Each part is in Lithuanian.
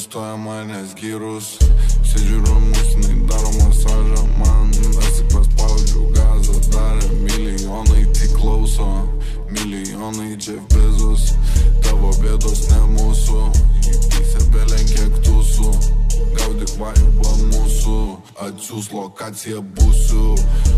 nenustoja manęs gyrus. Sėdžiu ramus, jinai daro masažą man. Aš tik paspaudžiu gazą, darė milijonai, tik klauso. Milijonai Jeff Bezos, tavo bėdos ne mūsų. Įpysė belenkiek tūsų, gaudyk vaibą mūsų. Atsiūs lokaciją būsiu.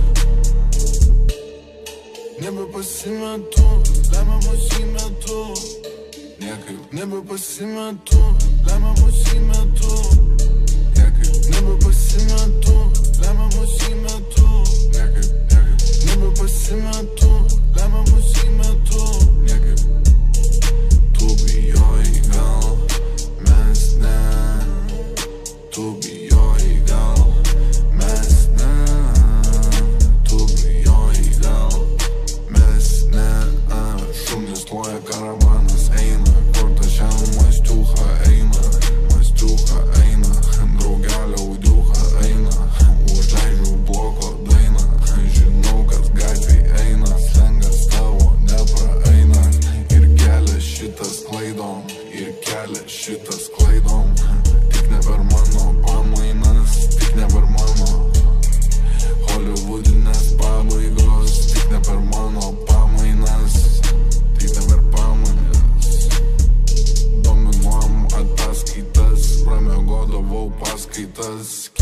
Nebepasimetu, lemiamus įmetu. Niekaip nebepasimetu, lemiamus įmetu. Niekaip nebepasimetu, lemiamus įmetu. Niekaip nebepasimetu, lemiamus įmetu. Niekaip. Tu bijojai gal, mes ne. Tu bijojai gal, mes ne. Tu bijojai gal, mes ne. Šunis loja, karavanas eina. Kur ta šiandien mastiucha eina. Mastiucha eina. Draugelio audiucha eina. Užleidžiu bloko dainą. Žinau, kas gatvėj eina. Slengas tavo nepraeina. Ir kelia šitas klaidom. Ir kelia šitas klaidom. Tik ne per mano pamainas. Tik ne per mano hollywoodinės pabaigos. Tik ne per mano pamainas. Tik ne per pamainas. Dominuojam ataskaitas. Pramiegodavau paskaitas.